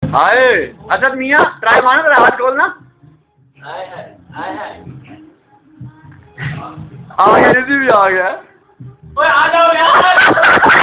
आए असद मियाँ ट्राई मारना तेरा हाथ खोलना। आ गया, भी आ गया। ओए आ जाओ यार।